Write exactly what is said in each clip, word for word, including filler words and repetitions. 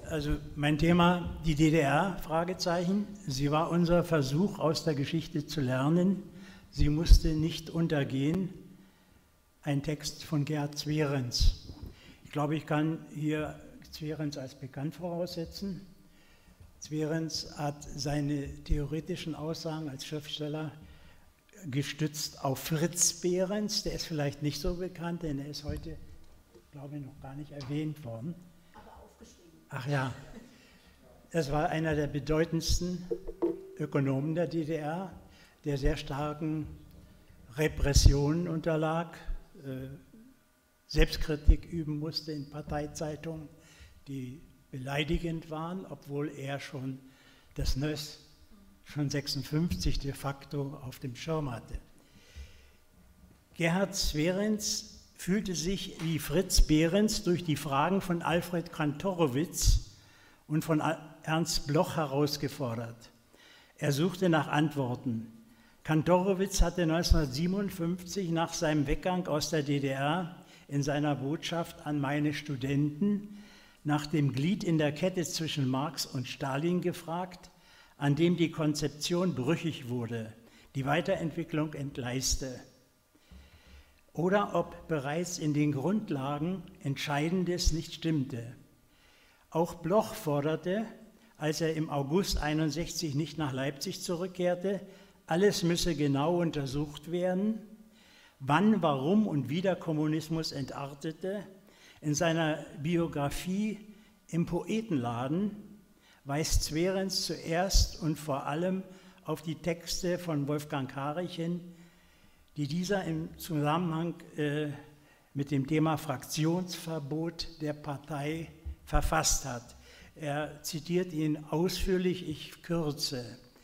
Also mein Thema, die D D R, Fragezeichen. Sie war unser Versuch, aus der Geschichte zu lernen. Sie musste nicht untergehen. Ein Text von Gerhard Zwerenz. Ich glaube, ich kann hier Zwerenz als bekannt voraussetzen. Zwerenz hat seine theoretischen Aussagen als Schriftsteller gestützt auf Fritz Behrens. Der ist vielleicht nicht so bekannt, denn er ist heute, glaube ich, noch gar nicht erwähnt worden. Ach ja, es war einer der bedeutendsten Ökonomen der D D R, der sehr starken Repressionen unterlag, äh, Selbstkritik üben musste in Parteizeitungen, die beleidigend waren, obwohl er schon das N Ö S schon sechsundfünfzig de facto auf dem Schirm hatte. Gerhard Zwerenz fühlte sich wie Fritz Behrens durch die Fragen von Alfred Kantorowicz und von Ernst Bloch herausgefordert. Er suchte nach Antworten. Kantorowicz hatte neunzehnhundertsiebenundfünfzig nach seinem Weggang aus der D D R in seiner Botschaft an meine Studenten nach dem Glied in der Kette zwischen Marx und Stalin gefragt, an dem die Konzeption brüchig wurde, die Weiterentwicklung entgleiste. Oder ob bereits in den Grundlagen Entscheidendes nicht stimmte. Auch Bloch forderte, als er im August einundsechzig nicht nach Leipzig zurückkehrte, alles müsse genau untersucht werden, wann, warum und wie der Kommunismus entartete. In seiner Biografie Im Poetenladen weist Zwerenz zuerst und vor allem auf die Texte von Wolfgang Karich hin, die dieser im Zusammenhang äh, mit dem Thema Fraktionsverbot der Partei verfasst hat. Er zitiert ihn ausführlich, ich kürze.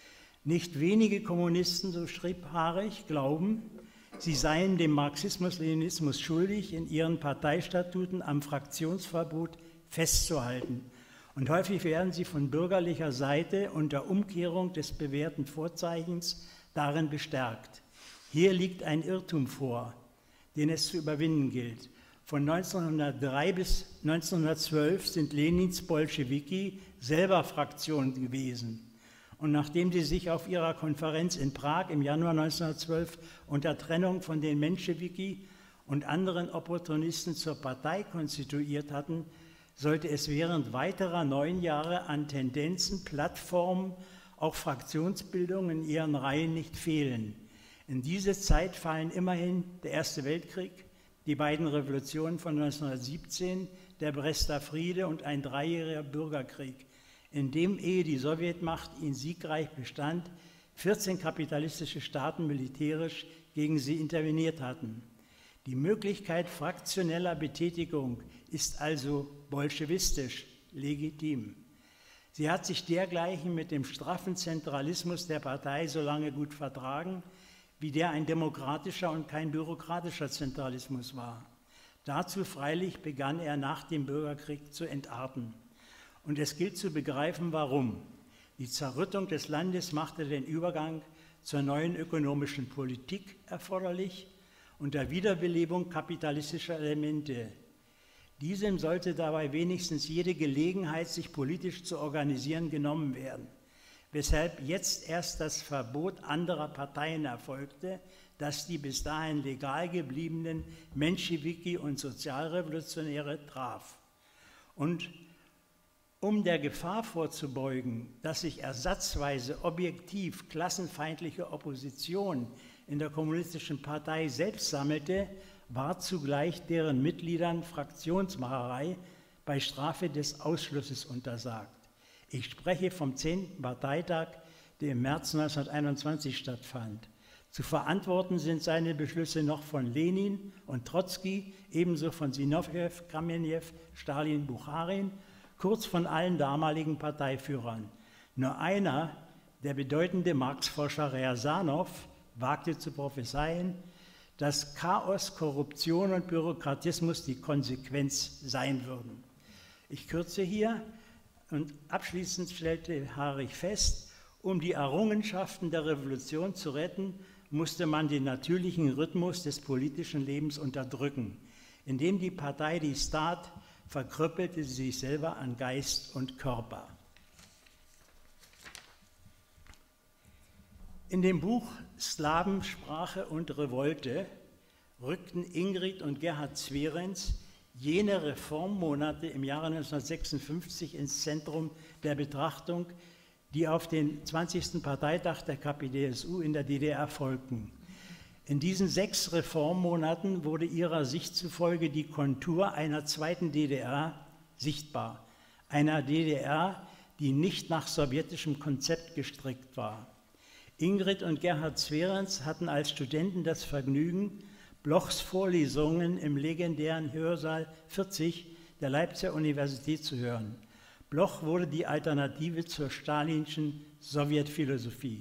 Nicht wenige Kommunisten, so schrieb Karich, glauben, sie seien dem Marxismus-Leninismus schuldig, in ihren Parteistatuten am Fraktionsverbot festzuhalten. Und häufig werden sie von bürgerlicher Seite unter Umkehrung des bewährten Vorzeichens darin bestärkt. Hier liegt ein Irrtum vor, den es zu überwinden gilt. Von neunzehnhundertdrei bis neunzehnhundertzwölf sind Lenins Bolschewiki selber Fraktionen gewesen. Und nachdem sie sich auf ihrer Konferenz in Prag im Januar neunzehnhundertzwölf unter Trennung von den Menschewiki und anderen Opportunisten zur Partei konstituiert hatten, sollte es während weiterer neun Jahre an Tendenzen, Plattformen, auch Fraktionsbildung in ihren Reihen nicht fehlen. In diese Zeit fallen immerhin der Erste Weltkrieg, die beiden Revolutionen von neunzehnhundertsiebzehn, der Brester Friede und ein dreijähriger Bürgerkrieg, in dem, ehe die Sowjetmacht ihn siegreich bestand, vierzehn kapitalistische Staaten militärisch gegen sie interveniert hatten. Die Möglichkeit fraktioneller Betätigung ist also bolschewistisch legitim. Sie hat sich dergleichen mit dem straffen Zentralismus der Partei so lange gut vertragen, wie der ein demokratischer und kein bürokratischer Zentralismus war. Dazu freilich begann er nach dem Bürgerkrieg zu entarten. Und es gilt zu begreifen, warum. Die Zerrüttung des Landes machte den Übergang zur neuen ökonomischen Politik erforderlich unter Wiederbelebung kapitalistischer Elemente. Diesem sollte dabei wenigstens jede Gelegenheit, sich politisch zu organisieren, genommen werden, weshalb jetzt erst das Verbot anderer Parteien erfolgte, das die bis dahin legal gebliebenen Menschewiki und Sozialrevolutionäre traf. Und um der Gefahr vorzubeugen, dass sich ersatzweise objektiv klassenfeindliche Opposition in der Kommunistischen Partei selbst sammelte, war zugleich deren Mitgliedern Fraktionsmacherei bei Strafe des Ausschlusses untersagt. Ich spreche vom zehnten Parteitag, der im März neunzehnhunderteinundzwanzig stattfand. Zu verantworten sind seine Beschlüsse noch von Lenin und Trotzki, ebenso von Sinowjew, Kamenew, Stalin, Bucharin, kurz von allen damaligen Parteiführern. Nur einer, der bedeutende Marx-Forscher Ryazanow, wagte zu prophezeien, dass Chaos, Korruption und Bürokratismus die Konsequenz sein würden. Ich kürze hier und abschließend stellte Karich fest, um die Errungenschaften der Revolution zu retten, musste man den natürlichen Rhythmus des politischen Lebens unterdrücken, indem die Partei die Staat verkrüppelte sie sich selber an Geist und Körper. In dem Buch Slawen, Sprache und Revolte rückten Ingrid und Gerhard Zwerenz jene Reformmonate im Jahre neunzehnhundertsechsundfünfzig ins Zentrum der Betrachtung, die auf den zwanzigsten Parteitag der K P D S U in der D D R folgten. In diesen sechs Reformmonaten wurde ihrer Sicht zufolge die Kontur einer zweiten D D R sichtbar, einer D D R, die nicht nach sowjetischem Konzept gestrickt war. Ingrid und Gerhard Zwerenz hatten als Studenten das Vergnügen, Blochs Vorlesungen im legendären Hörsaal vierzig der Leipziger Universität zu hören. Bloch wurde die Alternative zur stalinschen Sowjetphilosophie.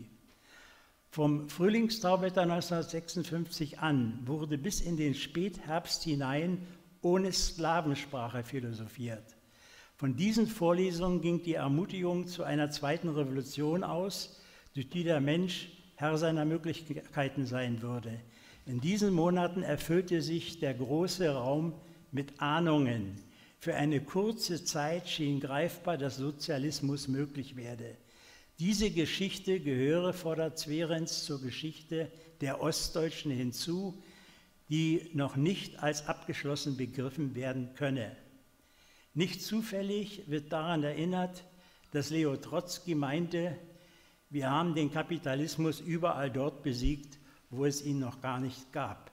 Vom Frühlingstauwetter neunzehnhundertsechsundfünfzig an wurde bis in den Spätherbst hinein ohne Slawensprache philosophiert. Von diesen Vorlesungen ging die Ermutigung zu einer zweiten Revolution aus, durch die der Mensch Herr seiner Möglichkeiten sein würde. In diesen Monaten erfüllte sich der große Raum mit Ahnungen. Für eine kurze Zeit schien greifbar, dass Sozialismus möglich werde. Diese Geschichte gehöre, fordert Zwerenz, zur Geschichte der Ostdeutschen hinzu, die noch nicht als abgeschlossen begriffen werden könne. Nicht zufällig wird daran erinnert, dass Leo Trotzki meinte, wir haben den Kapitalismus überall dort besiegt, wo es ihn noch gar nicht gab.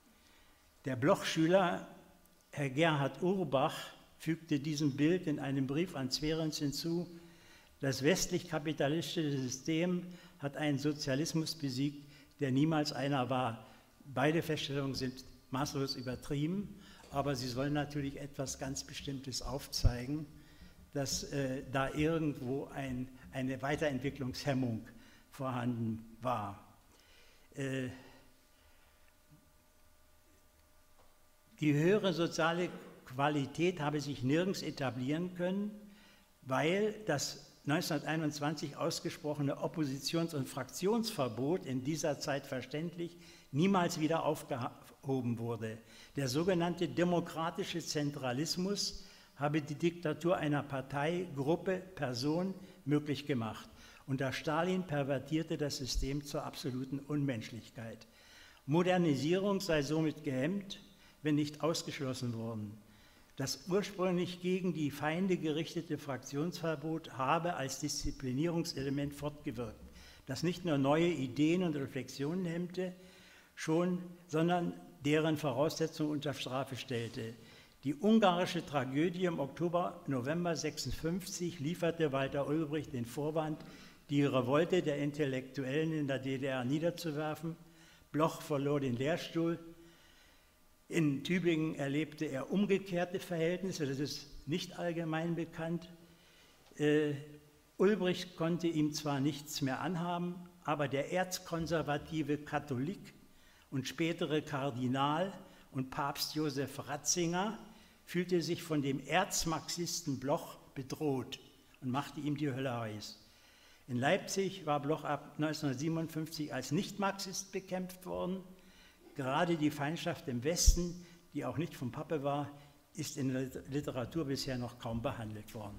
Der Bloch-Schüler Herr Gerhard Urbach fügte diesem Bild in einem Brief an Zwerenz hinzu, das westlich-kapitalistische System hat einen Sozialismus besiegt, der niemals einer war. Beide Feststellungen sind maßlos übertrieben, aber sie sollen natürlich etwas ganz Bestimmtes aufzeigen, dass äh, da irgendwo ein, eine Weiterentwicklungshemmung vorhanden war. Äh, die höhere soziale Qualität habe sich nirgends etablieren können, weil das neunzehnhunderteinundzwanzig ausgesprochene Oppositions- und Fraktionsverbot, in dieser Zeit verständlich, niemals wieder aufgehoben wurde. Der sogenannte demokratische Zentralismus habe die Diktatur einer Partei, Gruppe, Person möglich gemacht. Unter Stalin pervertierte das System zur absoluten Unmenschlichkeit. Modernisierung sei somit gehemmt, wenn nicht ausgeschlossen worden. Das ursprünglich gegen die Feinde gerichtete Fraktionsverbot habe als Disziplinierungselement fortgewirkt, das nicht nur neue Ideen und Reflexionen hemmte, schon, sondern deren Voraussetzungen unter Strafe stellte. Die ungarische Tragödie im Oktober, November sechsundfünfzig lieferte Walter Ulbricht den Vorwand, die Revolte der Intellektuellen in der D D R niederzuwerfen. Bloch verlor den Lehrstuhl. In Tübingen erlebte er umgekehrte Verhältnisse, das ist nicht allgemein bekannt. Äh, Ulbricht konnte ihm zwar nichts mehr anhaben, aber der erzkonservative Katholik und spätere Kardinal und Papst Josef Ratzinger fühlte sich von dem Erzmarxisten Bloch bedroht und machte ihm die Hölle heiß. In Leipzig war Bloch ab neunzehnhundertsiebenundfünfzig als Nicht-Marxist bekämpft worden. Gerade die Feindschaft im Westen, die auch nicht vom Pappe war, ist in der Literatur bisher noch kaum behandelt worden.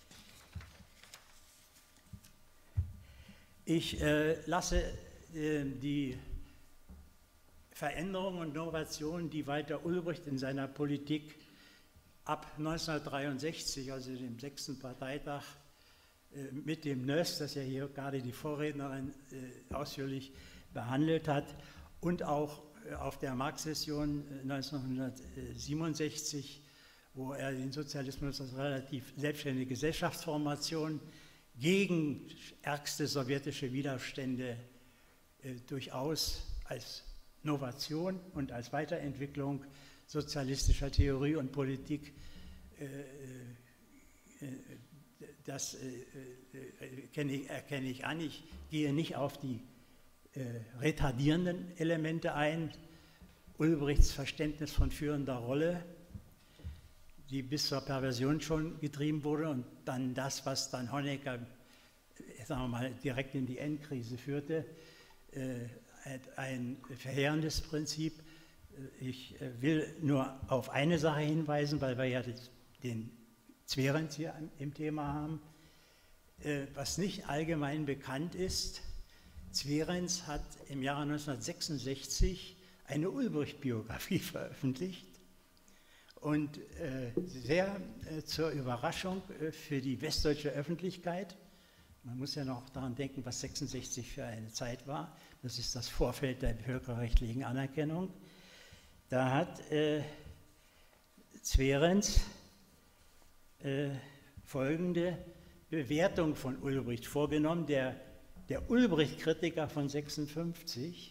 Ich äh, lasse äh, die Veränderungen und Innovationen, die Walter Ulbricht in seiner Politik ab neunzehnhundertdreiundsechzig, also dem sechsten Parteitag, äh, mit dem N Ö S, das ja hier gerade die Vorrednerin äh, ausführlich behandelt hat, und auch auf der Marx-Session neunzehnhundertsiebenundsechzig, wo er den Sozialismus als relativ selbstständige Gesellschaftsformation gegen ärgste sowjetische Widerstände äh, durchaus als Novation und als Weiterentwicklung sozialistischer Theorie und Politik, äh, äh, das äh, erkenne ich, erkenne ich an. Ich gehe nicht auf die Äh, retardierenden Elemente ein, Ulbrichts Verständnis von führender Rolle, die bis zur Perversion schon getrieben wurde, und dann das, was dann Honecker, sagen wir mal, direkt in die Endkrise führte, äh, ein verheerendes Prinzip. Ich will nur auf eine Sache hinweisen, weil wir ja den Zverenz hier im Thema haben. Was nicht allgemein bekannt ist, Zverenz hat im Jahre neunzehnhundertsechsundsechzig eine Ulbricht-Biografie veröffentlicht und sehr zur Überraschung für die westdeutsche Öffentlichkeit. Man muss ja noch daran denken, was sechsundsechzig für eine Zeit war. Das ist das Vorfeld der völkerrechtlichen Anerkennung. Da hat äh, Zverenz äh, folgende Bewertung von Ulbricht vorgenommen. Der, der Ulbricht-Kritiker von sechsundfünfzig,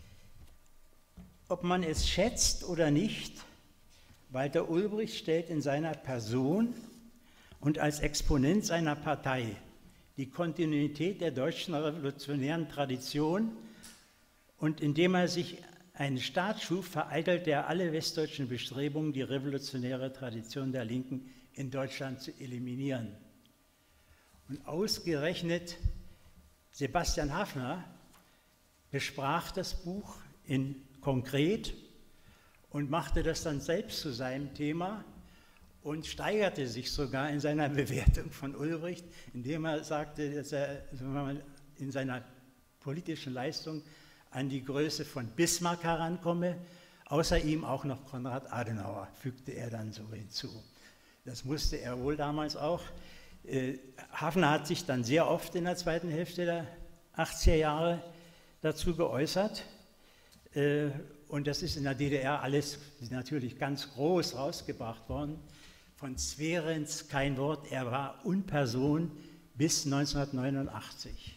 ob man es schätzt oder nicht, Walter Ulbricht stellt in seiner Person und als Exponent seiner Partei die Kontinuität der deutschen revolutionären Tradition, und indem er sich einen Staat schuf, vereitelte er alle westdeutschen Bestrebungen, die revolutionäre Tradition der Linken in Deutschland zu eliminieren. Und ausgerechnet Sebastian Haffner besprach das Buch in konkret und machte das dann selbst zu seinem Thema und steigerte sich sogar in seiner Bewertung von Ulbricht, indem er sagte, dass er in seiner politischen Leistung an die Größe von Bismarck herankomme, außer ihm auch noch Konrad Adenauer, fügte er dann so hinzu. Das musste er wohl damals auch. Äh, Haffner hat sich dann sehr oft in der zweiten Hälfte der achtziger Jahre dazu geäußert. Äh, und das ist in der D D R alles natürlich ganz groß rausgebracht worden. Von Zverenz kein Wort, er war Unperson bis neunzehnhundertneunundachtzig.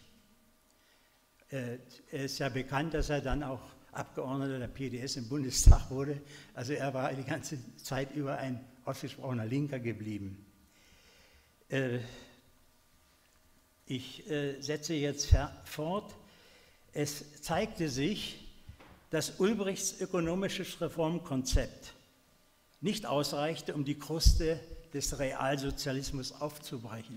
Es ist ja bekannt, dass er dann auch Abgeordneter der P D S im Bundestag wurde. Also er war die ganze Zeit über ein ausgesprochener Linker geblieben. Ich setze jetzt fort. Es zeigte sich, dass Ulbrichts ökonomisches Reformkonzept nicht ausreichte, um die Kruste des Realsozialismus aufzubrechen.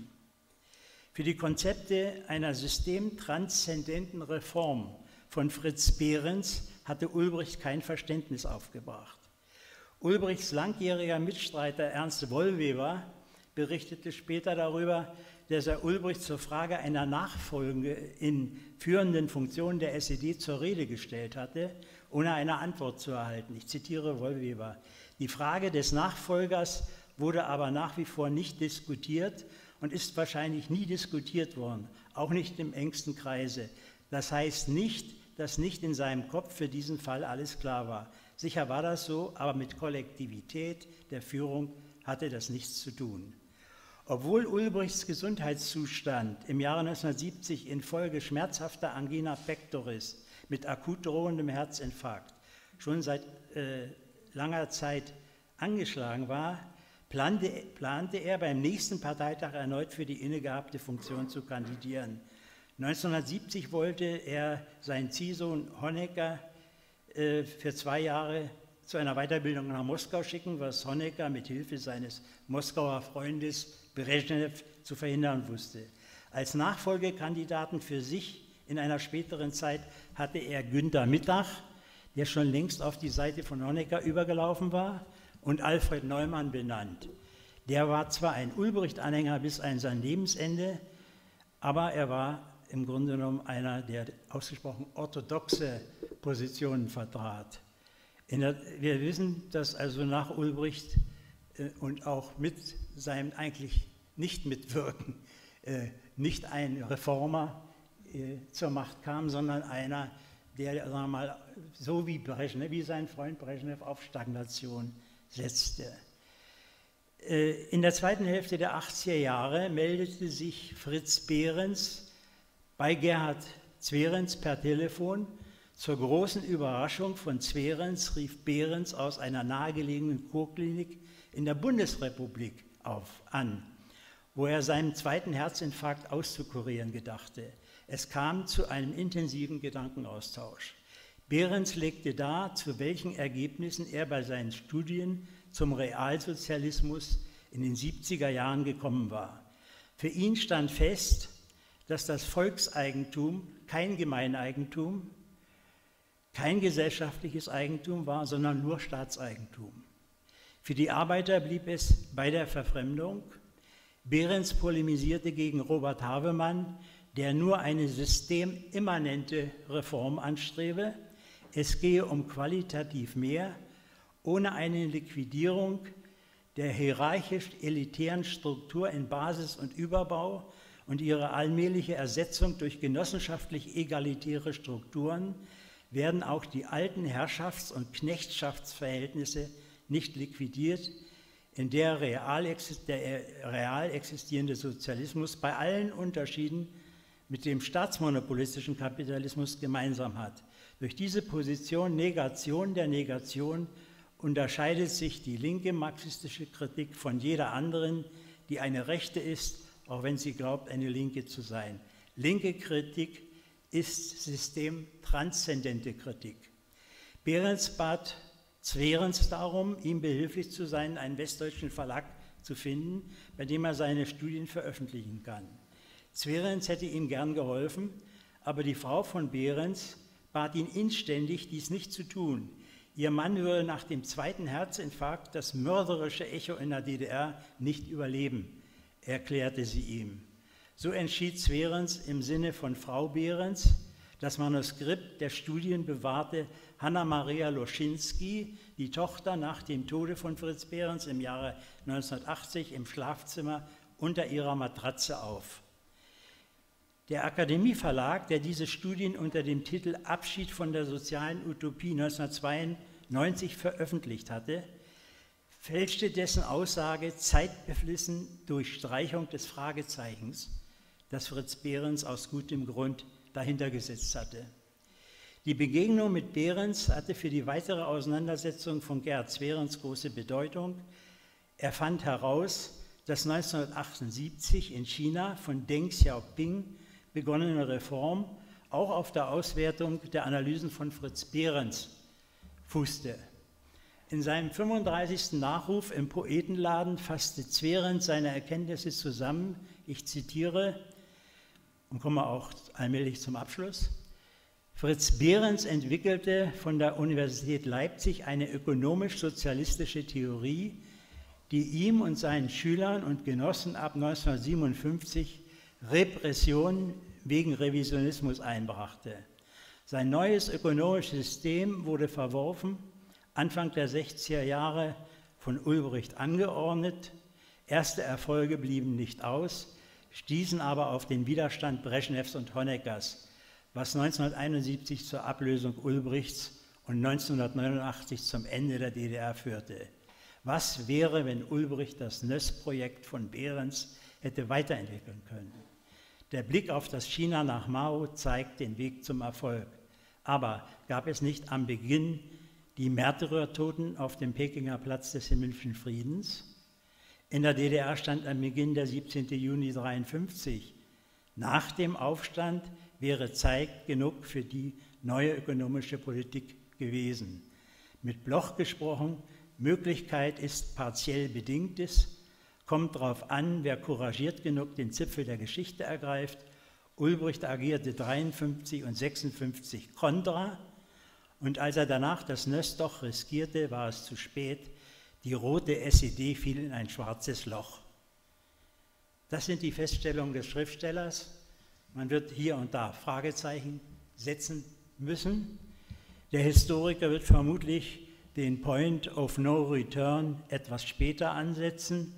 Für die Konzepte einer systemtranszendenten Reform von Fritz Behrens hatte Ulbricht kein Verständnis aufgebracht. Ulbrichts langjähriger Mitstreiter Ernst Wollweber berichtete später darüber, dass er Ulbricht zur Frage einer Nachfolge in führenden Funktionen der S E D zur Rede gestellt hatte, ohne eine Antwort zu erhalten. Ich zitiere Wollweber: Die Frage des Nachfolgers wurde aber nach wie vor nicht diskutiert und ist wahrscheinlich nie diskutiert worden, auch nicht im engsten Kreise. Das heißt nicht, dass nicht in seinem Kopf für diesen Fall alles klar war. Sicher war das so, aber mit Kollektivität der Führung hatte das nichts zu tun. Obwohl Ulbrichts Gesundheitszustand im Jahre neunzehnhundertsiebzig infolge schmerzhafter Angina pectoris mit akut drohendem Herzinfarkt schon seit äh, langer Zeit angeschlagen war, plante, plante er beim nächsten Parteitag erneut für die innegehabte Funktion zu kandidieren. neunzehnhundertsiebzig wollte er seinen Ziehsohn Honecker äh, für zwei Jahre zu einer Weiterbildung nach Moskau schicken, was Honecker mit Hilfe seines Moskauer Freundes Brezhnev zu verhindern wusste. Als Nachfolgekandidaten für sich in einer späteren Zeit hatte er Günter Mittag, der schon längst auf die Seite von Honecker übergelaufen war, und Alfred Neumann benannt. Der war zwar ein Ulbricht-Anhänger bis an sein Lebensende, aber er war im Grunde genommen einer, der ausgesprochen orthodoxe Positionen vertrat. In der, wir wissen, dass also nach Ulbricht äh, und auch mit seinem eigentlich Nicht-Mitwirken äh, nicht ein Reformer äh, zur Macht kam, sondern einer, der, sagen wir mal, so wie Brezhnev, wie sein Freund Brezhnev, auf Stagnation setzte. In der zweiten Hälfte der achtziger Jahre meldete sich Fritz Behrens bei Gerhard Zverenz per Telefon. Zur großen Überraschung von Zverenz rief Behrens aus einer nahegelegenen Kurklinik in der Bundesrepublik auf, an, wo er seinen zweiten Herzinfarkt auszukurieren gedachte. Es kam zu einem intensiven Gedankenaustausch. Behrens legte dar, zu welchen Ergebnissen er bei seinen Studien zum Realsozialismus in den siebziger Jahren gekommen war. Für ihn stand fest, dass das Volkseigentum kein Gemeineigentum, kein gesellschaftliches Eigentum war, sondern nur Staatseigentum. Für die Arbeiter blieb es bei der Verfremdung. Behrens polemisierte gegen Robert Havemann, der nur eine systemimmanente Reform anstrebe. Es gehe um qualitativ mehr, ohne eine Liquidierung der hierarchisch-elitären Struktur in Basis und Überbau und ihre allmähliche Ersetzung durch genossenschaftlich-egalitäre Strukturen werden auch die alten Herrschafts- und Knechtschaftsverhältnisse nicht liquidiert, in der real, der real existierende Sozialismus bei allen Unterschieden mit dem staatsmonopolistischen Kapitalismus gemeinsam hat. Durch diese Position Negation der Negation unterscheidet sich die linke marxistische Kritik von jeder anderen, die eine rechte ist, auch wenn sie glaubt, eine linke zu sein. Linke Kritik ist systemtranszendente Kritik. Behrens bat Zwerens darum, ihm behilflich zu sein, einen westdeutschen Verlag zu finden, bei dem er seine Studien veröffentlichen kann. Zwerens hätte ihm gern geholfen, aber die Frau von Behrens bat ihn inständig, dies nicht zu tun. Ihr Mann würde nach dem zweiten Herzinfarkt das mörderische Echo in der D D R nicht überleben, erklärte sie ihm. So entschied Zwerens im Sinne von Frau Behrens. Das Manuskript der Studien bewahrte Hanna-Maria Loschinski, die Tochter, nach dem Tode von Fritz Behrens im Jahre neunzehnhundertachtzig im Schlafzimmer unter ihrer Matratze auf. Der Akademie-Verlag, der diese Studien unter dem Titel Abschied von der sozialen Utopie neunzehnhundertzweiundneunzig veröffentlicht hatte, fälschte dessen Aussage zeitbeflissen durch Streichung des Fragezeichens, das Fritz Behrens aus gutem Grund dahinter gesetzt hatte. Die Begegnung mit Behrens hatte für die weitere Auseinandersetzung von Gerhard Zwerens große Bedeutung. Er fand heraus, dass neunzehnhundertachtundsiebzig in China von Deng Xiaoping begonnene Reform auch auf der Auswertung der Analysen von Fritz Behrens fußte. In seinem fünfunddreißigsten Nachruf im Poetenladen fasste Zwerens seine Erkenntnisse zusammen. Ich zitiere und komme auch allmählich zum Abschluss. Fritz Behrens entwickelte von der Universität Leipzig eine ökonomisch-sozialistische Theorie, die ihm und seinen Schülern und Genossen ab neunzehnhundertsiebenundfünfzig Repression wegen Revisionismus einbrachte. Sein neues ökonomisches System wurde verworfen, Anfang der sechziger Jahre von Ulbricht angeordnet. Erste Erfolge blieben nicht aus, stießen aber auf den Widerstand Breschnews und Honeckers, was neunzehnhunderteinundsiebzig zur Ablösung Ulbrichts und neunzehnhundertneunundachtzig zum Ende der D D R führte. Was wäre, wenn Ulbricht das Nöss-Projekt von Behrens hätte weiterentwickeln können? Der Blick auf das China nach Mao zeigt den Weg zum Erfolg. Aber gab es nicht am Beginn die Märtyrertoten auf dem Pekinger Platz des Himmlischen Friedens? In der D D R stand am Beginn der siebzehnten Juni neunzehnhundertdreiundfünfzig. Nach dem Aufstand wäre Zeit genug für die neue ökonomische Politik gewesen. Mit Bloch gesprochen, Möglichkeit ist partiell Bedingtes, kommt darauf an, wer couragiert genug den Zipfel der Geschichte ergreift. Ulbricht agierte dreiundfünfzig und sechsundfünfzig kontra, und als er danach das Nöss doch riskierte, war es zu spät. Die rote S E D fiel in ein schwarzes Loch. Das sind die Feststellungen des Schriftstellers. Man wird hier und da Fragezeichen setzen müssen. Der Historiker wird vermutlich den Point of No Return etwas später ansetzen.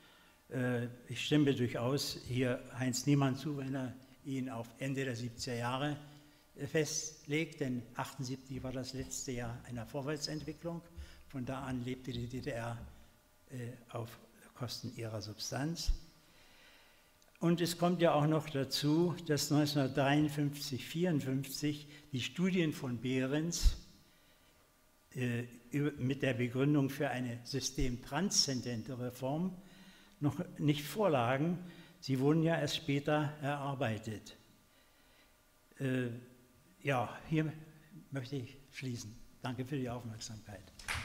Ich stimme durchaus hier Heinz Niemann zu, wenn er ihn auf Ende der siebziger Jahre festlegt, denn achtundsiebzig war das letzte Jahr einer Vorwärtsentwicklung. Von da an lebte die D D R auf Kosten ihrer Substanz. Und es kommt ja auch noch dazu, dass neunzehnhundertdreiundfünfzig, vierundfünfzig die Studien von Behrens äh, mit der Begründung für eine systemtranszendente Reform noch nicht vorlagen. Sie wurden ja erst später erarbeitet. Äh, ja, hier möchte ich schließen. Danke für die Aufmerksamkeit.